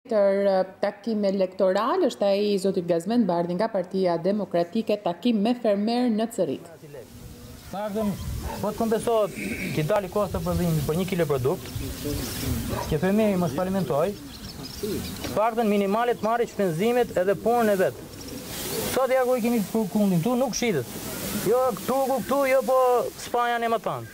Takim elektoral është ai i zotit Gazmend Bardhi nga Partia Demokratike, takim me fermer në Cërrik. Paktën, po të kompensohet që dali kosta prodhimi për 1 kilo produkt, që fermeri mos falimentoj, paktën minimale të marrë shpenzimet edhe punën e vet. Sot ja ku i keni kundin, tu nuk shitet. Jo këtu, jo po Spanja ne më tan.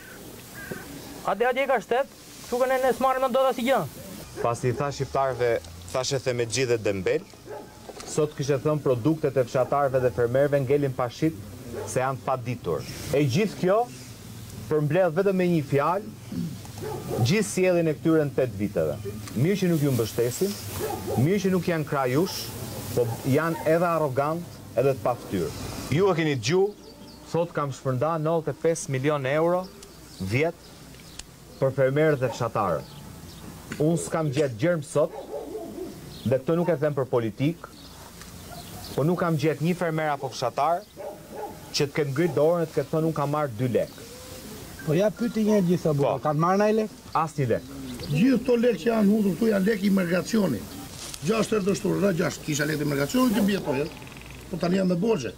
Atje ka shtet, këtu kanë ne smarrë më ndodha si gjë. Pasi i tha shqiptarëve, thashe Themexhi dhe Dembel, sot kishe thënë produktet e fshatarëve dhe fermerëve ngelin pashit se janë pa ditur. E gjithë kjo përmbledh vetëm me një fjalë, gjithë sjelljen e këtyre në 8 viteve. Mirë që nuk ju mbështesin, mirë që nuk janë krajush, po janë edhe arrogant, edhe të paftyrë. Ju e keni dëgjuar, sot kam shpërnda 95 milion euro vjet për fermerët dhe fshatarët. Unë s'kam gjetë gjërmë sot, dhe këto nuk e them për politik, po nuk kam gjetë një fermer apo fshatar që të ketë ngritë dorën e të ketë thënë unë kam marrë 2 lek. Po ja pyeti një gjitha buka, kanë marrë ndaj lek? Asnjë lek. Gjithë këto lek që janë hutur këtu janë lek imigracioni. 6 herë të shturë, 6 kisha lek imigracioni të bie ato, po tani janë me borxhe.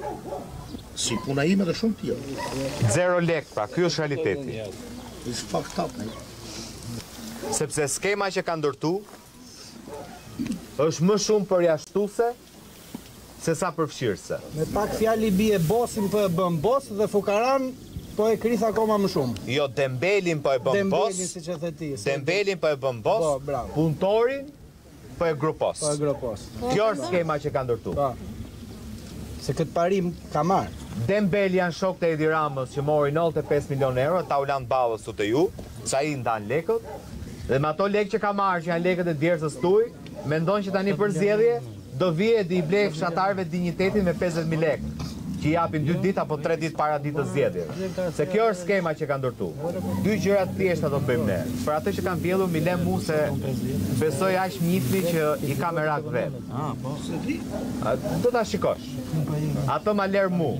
Si puna ime dhe shumë tjerë. 0 lek, pra ky është realiteti. It's fucked up. Sepse skema që ka ndërtu është më shumë përjashtuese se sa përfshirëse. Me pak fjali bie bosin po e bën bos dhe fukaran po e kris akoma më shumë. Jo, Dembelin po e bën bos. Dembelin siç e the ti. Dembelin po e bën bos. Po, bravo. Punëtorin po e grupos. Po e grupos. Kjo është skema që ka ndërtu. Po. Se këtë parim ka marrë. Dembeli janë shok të Edi Ramës që mori 95 milion euro, ta u lanë ballës të ju, sa i ndan lekët. Dhe me ato lekë që ka marrë, që janë lekët e djersës tuaj, mendon që tani për zgjedhje do vije dhe i blej fshatarëve dinjitetin me 50.000 lekë, që i japin 2 ditë apo 3 ditë para ditës zgjedhjes. Se kjo është skema që ka ndërtu. 2 gjëra të thjeshta do bëjmë ne. Për atë që kanë vjedhur mi lë mua se besoj aq njifni që i ka me rak vet. Po. Do ta shikosh. Ato ma ler mu.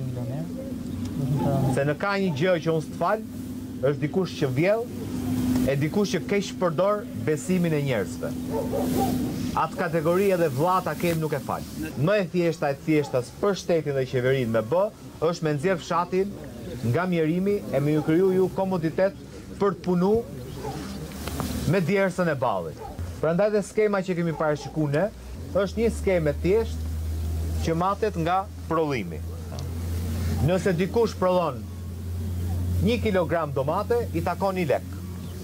Se në ka një gjë që unë s'të fal, është dikush që vjedh, e dikush që keq përdor besimin e njerëzve. Atë kategori edhe vllata kem nuk e fal. Më e thjeshtas për shtetin dhe qeverinë me bë, është me nxjerr fshatin nga mjerimi e me ju kriju ju komoditet për të punu me djersën e ballit. Prandaj dhe skema që kemi parashikuar ne, është një skemë thjesht që matet nga prodhimi. Nëse dikush prodhon 1 kilogram domate, i takon 1 lek.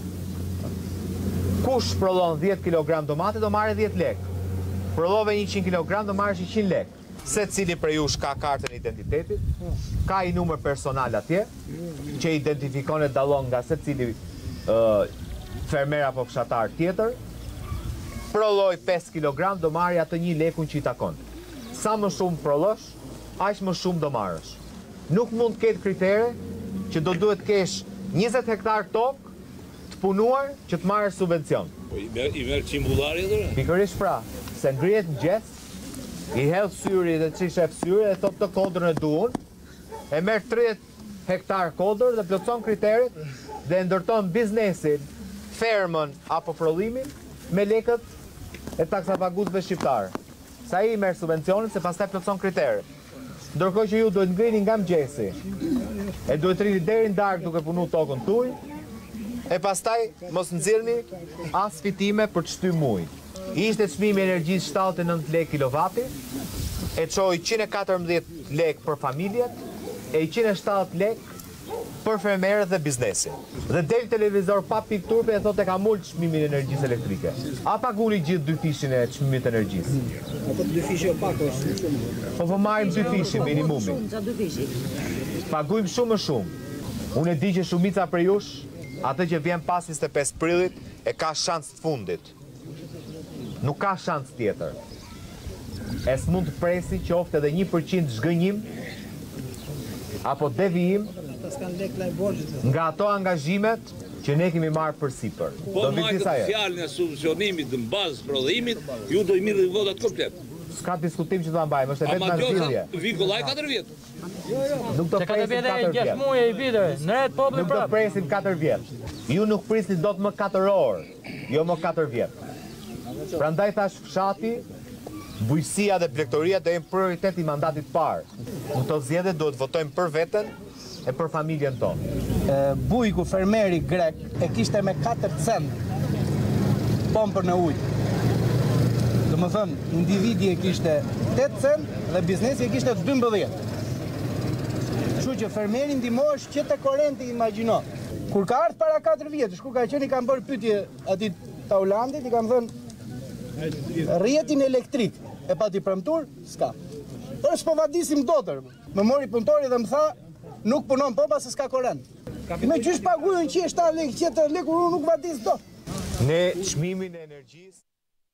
Kush prodhon 10 kg domate do marrë 10 lek. Prodhove 100 kg do marrësh 100 lek. Se cili prej jush ka kartën e identitetit, ka i numër personal atje, që identifikon e dallon nga se cili fermer apo fshatar tjetër, prodhoj 5 kg do marrë atë 1 lekun që i takon. Sa më shumë prodhosh, aq më shumë do marrësh. Nuk mund të ketë kritere që do duhet kesh 20 hektar tokë punuar që të marrë subvencion. I merë qimbullari edhe? Pikërisht pra, se ngrihet në gjes, i hedh syri dhe që shef syri dhe thot të kodrën e duun, e merë 30 hektar kodrë dhe plotëson kriterit dhe ndërton biznesin, fermën apo prodhimin me lekët e taksapagusve shqiptarë. Sa i merë subvencionin se pastaj plotëson kriterit. Ndërkohë që ju duhet ngrini nga mëgjesi, e duhet rini deri në darkë duke punu tokën tuaj, e pastaj mos nxirrni as fitime për të shtyr muj. Ishte çmimi i energjisë 79 lekë kilowati, e çoi 114 lekë për familjet, e 170 lekë për fermerët dhe biznesin. Dhe del televizor pa pikturpe e thotë e ka mulë çmimin e energjisë elektrike. A paguni gjithë 2 fishin e çmimit të energjisë? Apo 2 fishi o pak është shumë. Po marrim 2 fishin minimumin. Pagujmë shumë më shumë. Unë e di që shumica për jush atë që vjen pas 25 prillit e ka shans të fundit. Nuk ka shans tjetër. E s'mund të presi qoftë edhe 1% zhgënjim apo devijim nga ato angazhimet që ne kemi marrë përsipër. Po majtë të fjallën e subvencionimit në bazë prodhimit, ju do i mirë votat komplet. S'ka diskutim që të mbajmë, është e vetë në zgjidhje. Vikollaj 4 vjetë. Nuk do presim 4 vjetë. Nuk do presim 4 vjetë. Ju nuk prisni do të më 4 orë, jo më 4 vjetë. Prandaj thash fshati, bujësia dhe blegtoria do jenë prioritet i mandatit parë. Në to zgjedhje duhet votojmë për veten e për familjen tonë. Bujku fermeri grek e kishte me 4 cent pompën e ujë. Do më thënë, individi e kishte 8 cent dhe biznesi e kishte 12. Kështu që fermeri ndihmohesh që te korrenti, imagjino. Kur ka ardhur para 4 vjetësh, kur ka qenë i kam bërë pyetje atit Taulandit, i kam thënë rrjetin elektrik e pati premtur, s'ka. Por s'po vadisim dotër. Më mori punëtori dhe më tha, nuk punon pompa se s'ka korrent. Me qysh paguajnë që 7 lekë, qetë lekë, unë nuk vadis dot. Ne çmimin e energjisë